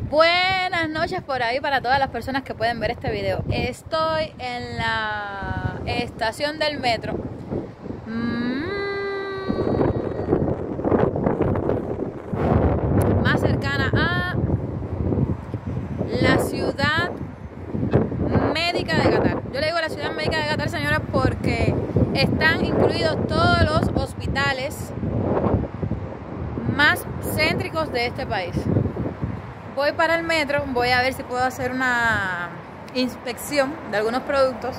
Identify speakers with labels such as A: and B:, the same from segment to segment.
A: Buenas noches por ahí para todas las personas que pueden ver este video. Estoy en la estación del metro. Más cercana a la ciudad médica de Qatar. Yo le digo la ciudad médica de Qatar, señora, porque están incluidos todos los hospitales más céntricos de este país. Voy para el metro, voy a ver si puedo hacer una inspección de algunos productos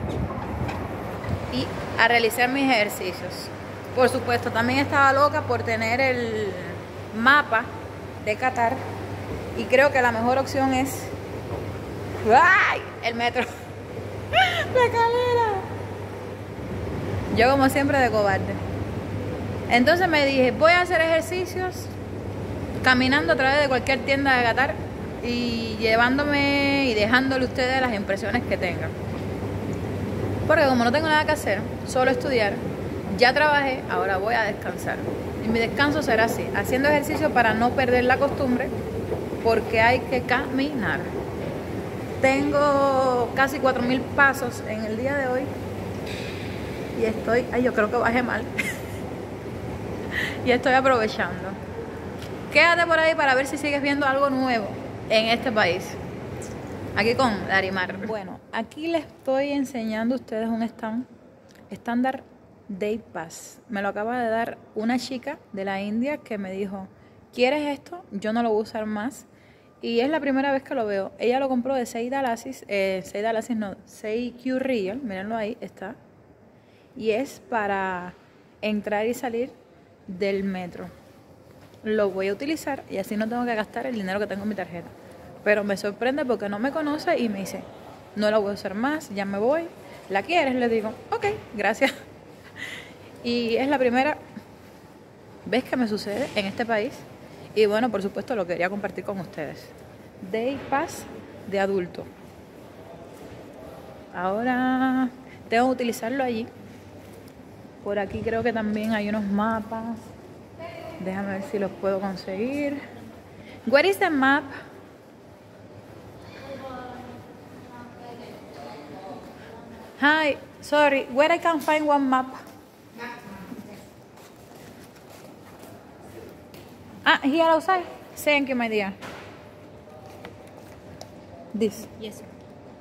A: y a realizar mis ejercicios. Por supuesto, también estaba loca por tener el mapa de Qatar y creo que la mejor opción es ¡ay! El metro. La escalera. Yo como siempre de cobarde. Entonces me dije, voy a hacer ejercicios caminando a través de cualquier tienda de Qatar y llevándome y dejándole a ustedes las impresiones que tengan. Porque como no tengo nada que hacer, solo estudiar, ya trabajé, ahora voy a descansar. Y mi descanso será así, haciendo ejercicio para no perder la costumbre, porque hay que caminar. Tengo casi 4000 pasos en el día de hoy y estoy, yo creo que bajé mal. Y estoy aprovechando. Quédate por ahí para ver si sigues viendo algo nuevo en este país. Aquí con Larimar. Bueno, aquí les estoy enseñando a ustedes un estándar Day Pass. Me lo acaba de dar una chica de la India que me dijo, ¿quieres esto? Yo no lo voy a usar más. Y es la primera vez que lo veo. Ella lo compró de 6 Q Real. Mírenlo ahí, está. Y es para entrar y salir del metro. Lo voy a utilizar y así no tengo que gastar el dinero que tengo en mi tarjeta. Pero me sorprende porque no me conoce y me dice, no la voy a usar más, ya me voy. ¿La quieres? Le digo, ok, gracias. Y es la primera vez que me sucede en este país. Y bueno, por supuesto lo quería compartir con ustedes. Day Pass de adulto. Ahora tengo que utilizarlo allí. Por aquí creo que también hay unos mapas. Déjame ver si los puedo conseguir. Where is the map? Hi, sorry, where I can find one map? Ah, here outside? Thank you, my dear. This?
B: Yes, sir.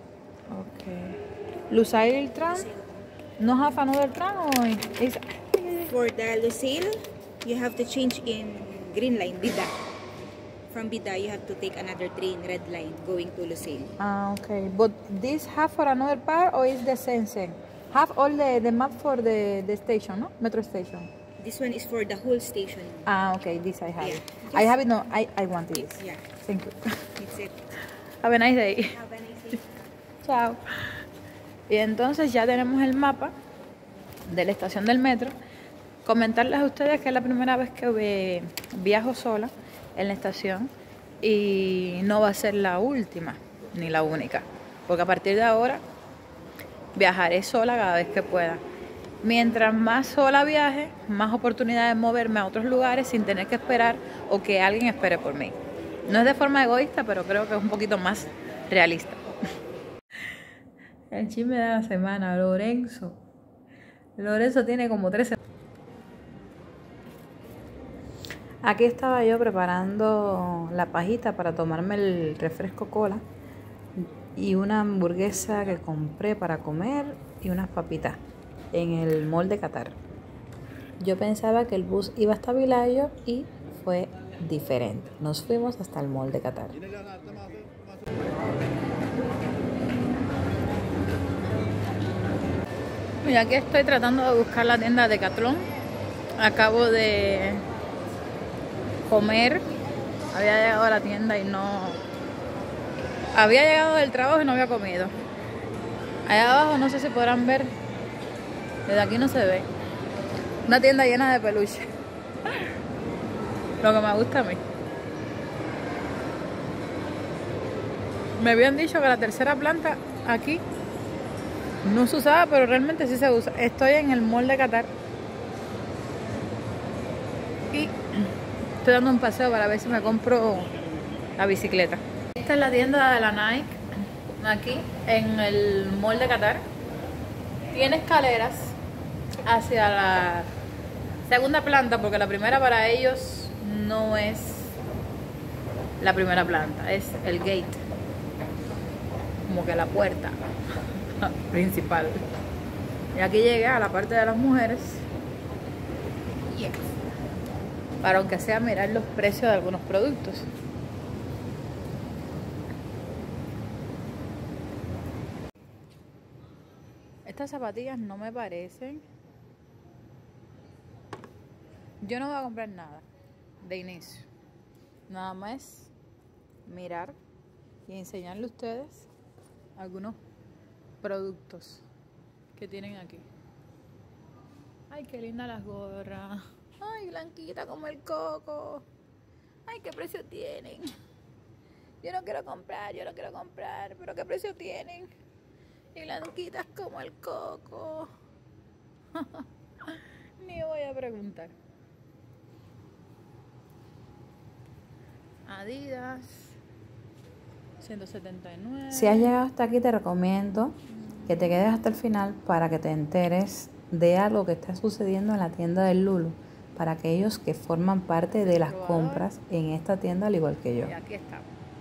A: Okay. Lusail tram? No have another tram or is...
B: For the Lucille, you have to change in green line, Bida. From Bida, you have to take another train, red line, going to Lucille.
A: Ah, okay. But this have for another part or is the same? Have all the map for the station, no? Metro station.
B: This one is for the whole station.
A: Ah, okay. This I have.
B: Yeah.
A: It. I have it. No, I want this.
B: Yeah.
A: Thank you.
B: It's it.
A: Have a nice day.
B: Have a nice day.
A: Chao. Y entonces ya tenemos el mapa de la estación del metro. Comentarles a ustedes que es la primera vez que viajo sola en la estación y no va a ser la última ni la única, porque a partir de ahora viajaré sola cada vez que pueda. Mientras más sola viaje, más oportunidades de moverme a otros lugares sin tener que esperar o que alguien espere por mí. No es de forma egoísta, pero creo que es un poquito más realista. El chisme de la semana, Lorenzo tiene como 13. Aquí estaba yo preparando la pajita para tomarme el refresco cola y una hamburguesa que compré para comer y unas papitas en el mall de Qatar. Yo pensaba que el bus iba hasta Vilayo y fue diferente. Nos fuimos hasta el mall de Qatar. Y aquí estoy tratando de buscar la tienda de Decathlon. Acabo de comer, había llegado a la tienda y no había llegado del trabajo y no había comido. Allá abajo no sé si podrán ver, desde aquí no se ve, una tienda llena de peluches. Lo que me gusta a mí. Me habían dicho que la tercera planta aquí no se usaba, pero realmente sí se usa. Estoy en el mall de Qatar y estoy dando un paseo para ver si me compro la bicicleta. Esta es la tienda de la Nike, aquí en el Mall de Qatar. Tiene escaleras hacia la segunda planta, porque la primera para ellos no es la primera planta, es el gate, como que la puerta principal. Y aquí llegué a la parte de las mujeres, para aunque sea mirar los precios de algunos productos. Estas zapatillas no me parecen. Yo no voy a comprar nada de inicio. Nada más mirar y enseñarle a ustedes algunos productos que tienen aquí. Ay, qué linda las gorras. Ay, blanquita como el coco. Ay, qué precio tienen. Yo no quiero comprar, pero qué precio tienen. Y blanquitas como el coco. Ni voy a preguntar. Adidas 179.
C: Si has llegado hasta aquí, te recomiendo que te quedes hasta el final para que te enteres de algo que está sucediendo en la tienda del Lulu, para aquellos que forman parte de las compras en esta tienda al igual que yo.
A: Y aquí estamos.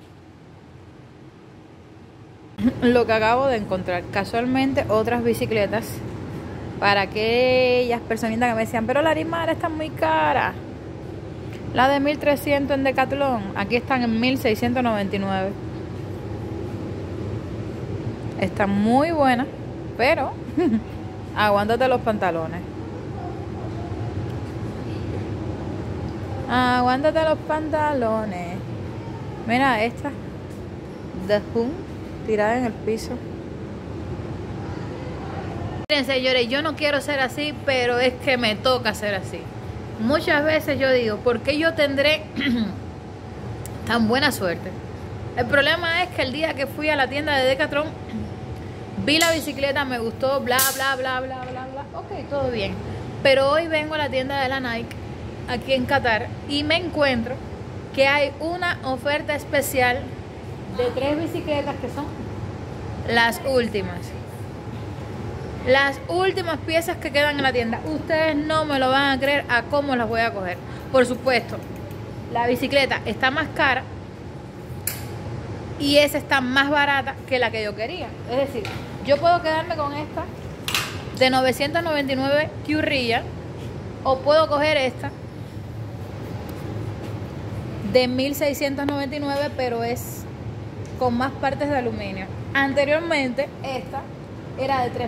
A: Lo que acabo de encontrar, casualmente otras bicicletas para aquellas personitas que me decían, pero la Arimara está muy cara. La de 1300 en Decathlon, aquí están en 1699. Está muy buena, pero aguántate los pantalones. Aguántate los pantalones. Mira esta The Hun tirada en el piso. Miren, señores, yo no quiero ser así, pero es que me toca ser así. Muchas veces yo digo, ¿por qué yo tendré tan buena suerte? El problema es que el día que fui a la tienda de Decathlon, vi la bicicleta, me gustó, bla, bla, bla, bla, bla, bla. Ok, todo bien. Pero hoy vengo a la tienda de la Nike, aquí en Qatar, y me encuentro que hay una oferta especial de 3 bicicletas que son las últimas. Las últimas piezas que quedan en la tienda. Ustedes no me lo van a creer a cómo las voy a coger. Por supuesto, la bicicleta está más cara y esa está más barata que la que yo quería. Es decir, yo puedo quedarme con esta de 999 Qreal o puedo coger esta de 1699, pero es con más partes de aluminio. Anteriormente esta era de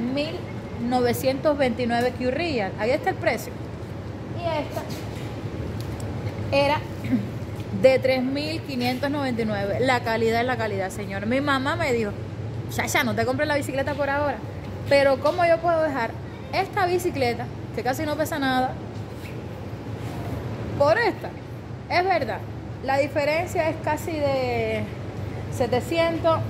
A: 3929 Qreal. Ahí está el precio. Y esta era de 3599. La calidad es la calidad, señor. Mi mamá me dijo, Chacha, no te compres la bicicleta por ahora. Pero ¿cómo yo puedo dejar esta bicicleta, que casi no pesa nada, por esta? Es verdad, la diferencia es casi de 700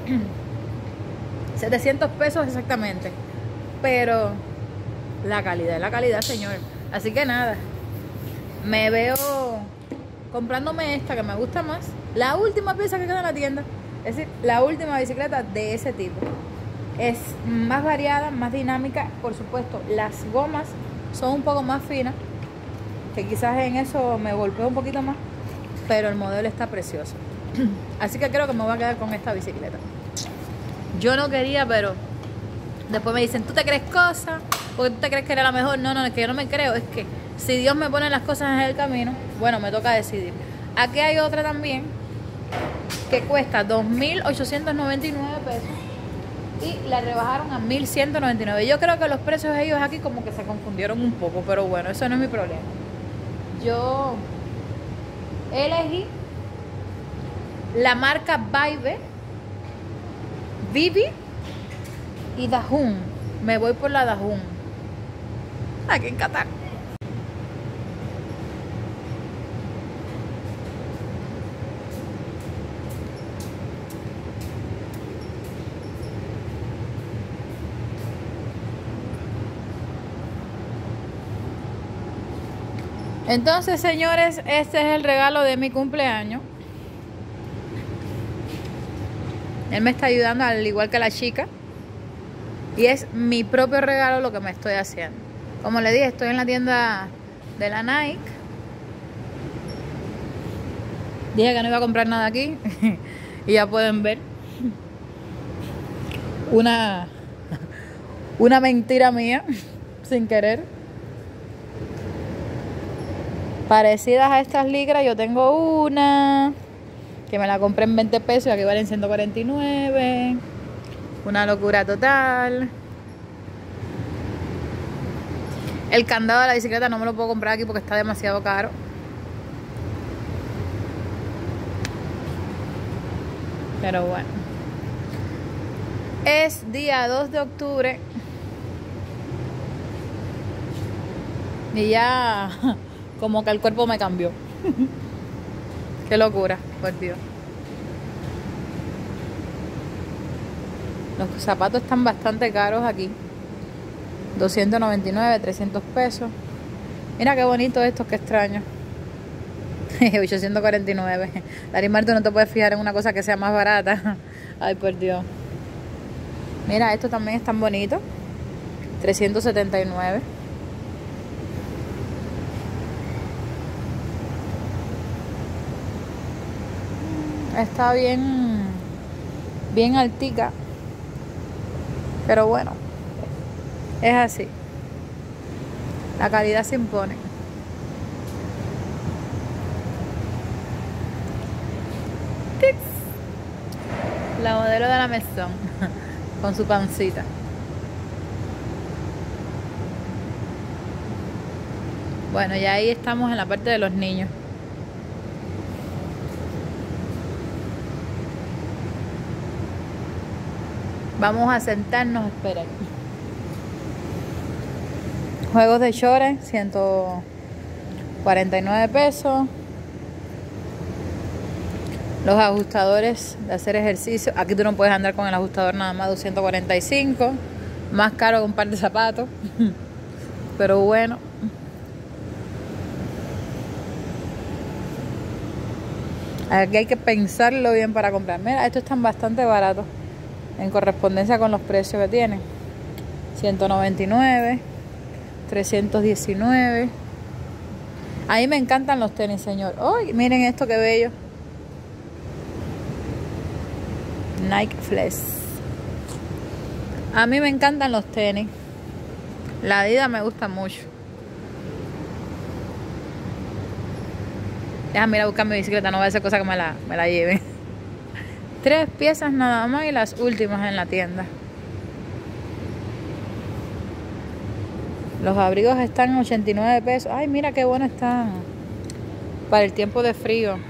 A: pesos exactamente, pero la calidad es la calidad, señor. Así que nada, me veo comprándome esta que me gusta más, la última pieza que queda en la tienda, es decir, la última bicicleta de ese tipo. Es más variada, más dinámica, por supuesto. Las gomas son un poco más finas, que quizás en eso me golpeo un poquito más, pero el modelo está precioso. Así que creo que me voy a quedar con esta bicicleta. Yo no quería, pero después me dicen, ¿tú te crees cosas? ¿Porque tú te crees que era la mejor? No, es que yo no me creo. Es que si Dios me pone las cosas en el camino, bueno, me toca decidir. Aquí hay otra también que cuesta 2.899 pesos y la rebajaron a 1.199. Yo creo que los precios de ellos aquí como que se confundieron un poco, pero bueno, eso no es mi problema. Yo elegí la marca Vivi y Dahun. Me voy por la Dahun, aquí en Qatar. Entonces, señores, este es el regalo de mi cumpleaños. Él me está ayudando al igual que la chica. Y es mi propio regalo lo que me estoy haciendo. Como le dije, estoy en la tienda de la Nike. Dije que no iba a comprar nada aquí. Y ya pueden ver una mentira mía, sin querer. Parecidas a estas licras, yo tengo una que me la compré en 20 pesos y aquí valen 149. Una locura total. El candado de la bicicleta no me lo puedo comprar aquí porque está demasiado caro. Pero bueno. Es día 2 de octubre. Y ya como que el cuerpo me cambió. Qué locura, por Dios. Los zapatos están bastante caros aquí. 299, 300 pesos. Mira qué bonito estos, qué extraño. 849. Larimar, tú no te puedes fijar en una cosa que sea más barata. Ay, por Dios. Mira, estos también están bonitos. 379. Está bien altica. Pero bueno, es así. La calidad se impone. ¡Tix! La modelo de la Maison con su pancita. Bueno, ya ahí estamos en la parte de los niños. Vamos a sentarnos a esperar. Juegos de shorts, 149 pesos. Los ajustadores de hacer ejercicio. Aquí tú no puedes andar con el ajustador nada más, 245. Más caro que un par de zapatos. Pero bueno. Aquí hay que pensarlo bien para comprar. Mira, estos están bastante baratos en correspondencia con los precios que tienen. 199, 319. A mí me encantan los tenis, señor. ¡Ay! Miren esto, qué bello. Nike Flex. A mí me encantan los tenis. La Adidas me gusta mucho. Déjame ir a buscar mi bicicleta, no voy a hacer cosa que me la lleven. 3 piezas nada más y las últimas en la tienda. Los abrigos están en 89 pesos. Ay, mira qué bueno están para el tiempo de frío.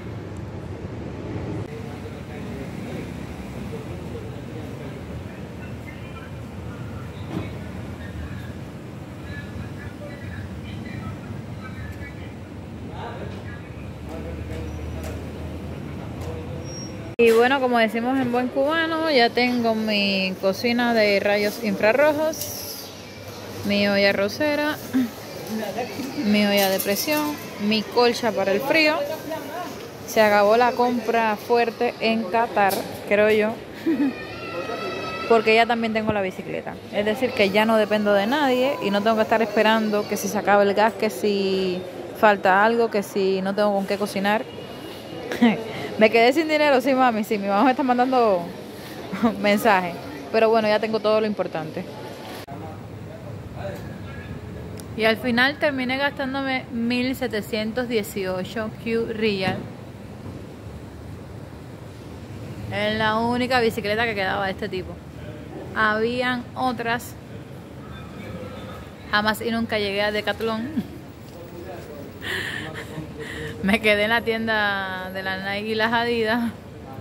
A: Y bueno, como decimos en buen cubano, ya tengo mi cocina de rayos infrarrojos, mi olla arrocera, mi olla de presión, mi colcha para el frío. Se acabó la compra fuerte en Qatar, creo yo, porque ya también tengo la bicicleta. Es decir, que ya no dependo de nadie y no tengo que estar esperando que si se acaba el gas, que si falta algo, que si no tengo con qué cocinar. Me quedé sin dinero, sí, mami, sí, mi mamá me está mandando mensajes. Pero bueno, ya tengo todo lo importante. Y al final terminé gastándome 1.718 QRial en la única bicicleta que quedaba de este tipo. Habían otras. Jamás y nunca llegué a Decathlon. Me quedé en la tienda de la Nike y las Adidas.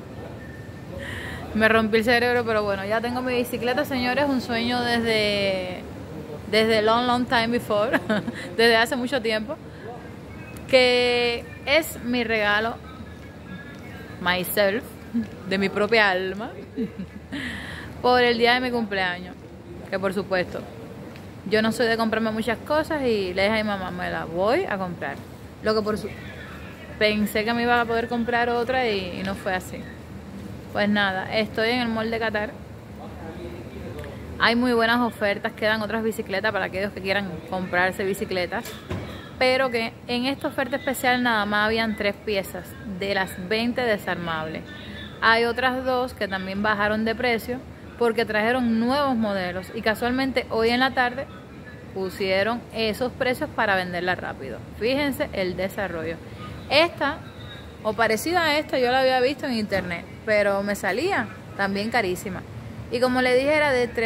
A: Me rompí el cerebro, pero bueno, ya tengo mi bicicleta, señores. Un sueño desde long time before. Desde hace mucho tiempo. Que es mi regalo, myself, de mi propia alma, por el día de mi cumpleaños. Que por supuesto, yo no soy de comprarme muchas cosas y le dije a mi mamá, me la voy a comprar. Lo que pensé que me iba a poder comprar otra y no fue así. Pues nada, estoy en el Mall de Qatar. Hay muy buenas ofertas, quedan otras bicicletas para aquellos que quieran comprarse bicicletas. Pero que en esta oferta especial nada más habían 3 piezas de las 20 desarmables. Hay otras 2 que también bajaron de precio porque trajeron nuevos modelos. Y casualmente hoy en la tarde pusieron esos precios para venderla rápido. Fíjense el desarrollo. Esta, o parecida a esta, yo la había visto en internet, pero me salía también carísima. Y como le dije, era de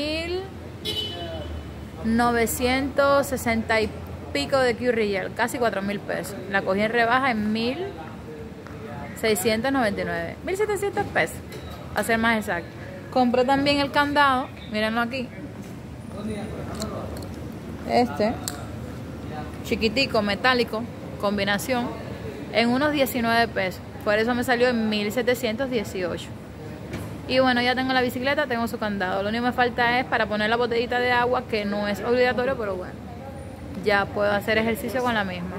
A: 3.960 y pico de Q-Reel, casi 4.000 pesos. La cogí en rebaja en 1.699, 1.700 pesos, a ser más exacto. Compré también el candado, mírenlo aquí. Este, chiquitico, metálico, combinación, en unos 19 pesos. Por eso me salió en 1.718. Y bueno, ya tengo la bicicleta, tengo su candado. Lo único que me falta es para poner la botellita de agua, que no es obligatorio, pero bueno, ya puedo hacer ejercicio con la misma.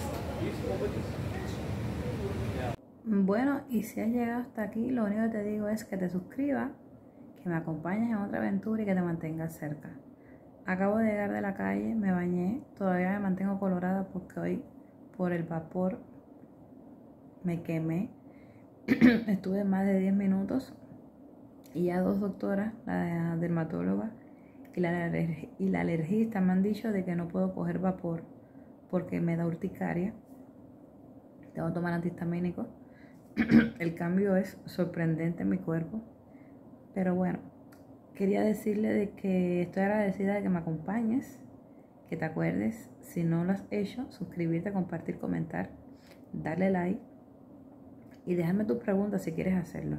C: Bueno, y si has llegado hasta aquí, lo único que te digo es que te suscribas, que me acompañes en otra aventura y que te mantengas cerca. Acabo de llegar de la calle, me bañé, todavía me mantengo colorada porque hoy por el vapor me quemé. Estuve más de 10 minutos y ya 2 doctoras, la dermatóloga y la alergista, me han dicho de que no puedo coger vapor porque me da urticaria. Tengo que tomar antihistamínicos. El cambio es sorprendente en mi cuerpo, pero bueno, quería decirle de que estoy agradecida de que me acompañes, que te acuerdes, si no lo has hecho, suscribirte, compartir, comentar, darle like y déjame tus preguntas si quieres hacerlo.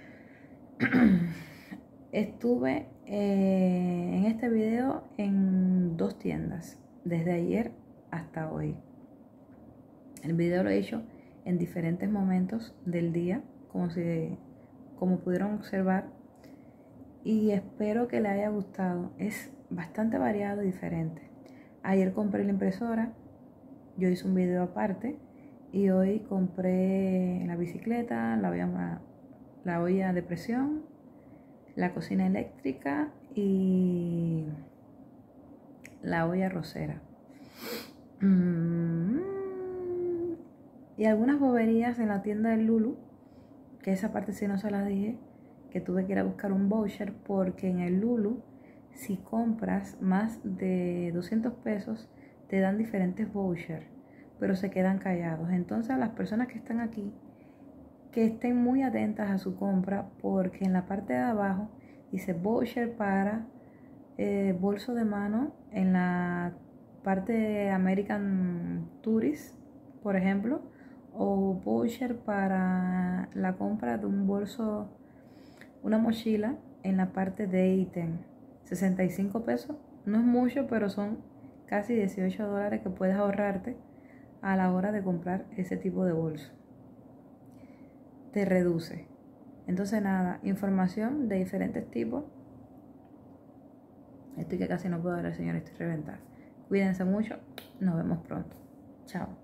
C: Estuve en este video en 2 tiendas, desde ayer hasta hoy. El video lo he hecho en diferentes momentos del día, como pudieron observar, y espero que les haya gustado. Es bastante variado y diferente. Ayer compré la impresora, yo hice un video aparte, y hoy compré la bicicleta, la olla de presión, la cocina eléctrica y la olla arrocera. Y algunas boberías en la tienda del Lulu, que esa parte sí no se las dije, que tuve que ir a buscar un voucher porque en el Lulu, si compras más de 200 pesos, te dan diferentes vouchers, pero se quedan callados. Entonces a las personas que están aquí, que estén muy atentas a su compra, porque en la parte de abajo dice voucher para bolso de mano, en la parte de American Tourist, por ejemplo, o voucher para la compra de un bolso, una mochila, en la parte de ítem, 65 pesos. No es mucho, pero son casi 18 dólares que puedes ahorrarte a la hora de comprar ese tipo de bolso. Te reduce. Entonces nada, información de diferentes tipos. Estoy que casi no puedo hablar, señores, estoy reventada. Cuídense mucho, nos vemos pronto. Chao.